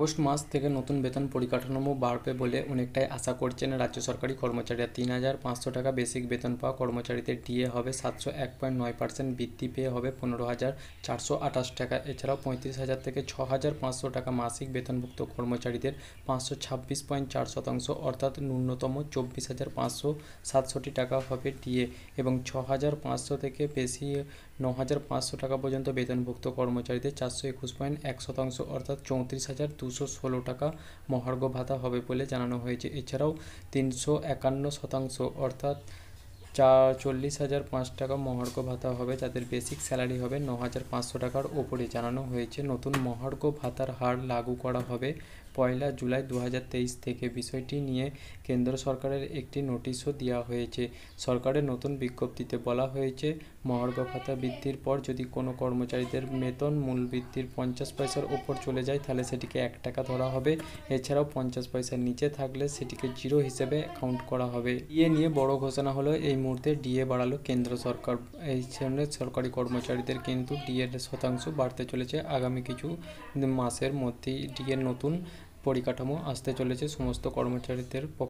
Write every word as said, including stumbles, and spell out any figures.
August মাস থেকে নতুন বেতন পরিকাঠামো বাড়বে বলে অনেকটাই আশা করছেন রাজ্য সরকারি কর্মচারীরা। তিন হাজার পাঁচশো টাকা বেসিক বেতন পাওয়া কর্মচারীদের ডিএ হবে সাতশো এক পয়েন্ট নয় পার্সেন্ট বৃদ্ধি পেয়ে হবে পনেরো হাজার চারশো আঠাশ টাকা। এছাড়াও পঁয়ত্রিশ হাজার থেকে ছ হাজার পাঁচশো টাকা মাসিক বেতনভুক্ত কর্মচারীদের পাঁচশো ছাব্বিশ পয়েন্ট চার শতাংশ অর্থাৎ ন্যূনতম চব্বিশ হাজার পাঁচশো সাতষট্টি টাকা হবে ডিএ এবং ছ হাজার পাঁচশো থেকে বেশি ন হাজার পাঁচশো টাকা পর্যন্ত বেতনভুক্ত কর্মচারীদের চারশো একুশ পয়েন্ট এক শতাংশ অর্থাৎ চৌত্রিশ হাজার দুশো ষোলো টাকা মহার্ঘ ভাতা হবে বলে জানানো হয়েছে। এছাড়াও তিনশো একান্ন শতাংশ অর্থাৎ চা চল্লিশ হাজার পাঁচ টাকা মহার্ঘ ভাতা হবে যাদের বেসিক স্যালারি হবে ন হাজার পাঁচশো টাকার ওপরে। জানানো হয়েছে নতুন মহার্ঘ ভাতার হার লাগু করা হবে পয়লা জুলাই দু হাজার তেইশ থেকে। বিষয়টি নিয়ে কেন্দ্র সরকারের একটি নোটিশও দেওয়া হয়েছে। সরকারের নতুন বিজ্ঞপ্তিতে বলা হয়েছে মহার্ঘ ভাতা বৃদ্ধির পর যদি কোনো কর্মচারীদের বেতন মূল বৃদ্ধির পঞ্চাশ পয়সার ওপর চলে যায় তাহলে সেটিকে এক টাকা ধরা হবে। এছাড়াও পঞ্চাশ পয়সার নিচে থাকলে সেটিকে জিরো হিসেবে কাউন্ট করা হবে। ডিএ নিয়ে বড় ঘোষণা হলো এই মুহূর্তে ডিএ বাড়ালো কেন্দ্র সরকার। এই জন্য সরকারি কর্মচারীদের কিন্তু ডিএর শতাংশ বাড়তে চলেছে। আগামী কিছু মাসের মধ্যেই ডিএর নতুন পরিকাঠামো আসতে চলেছে সমস্ত কর্মচারীদের পক্ষে।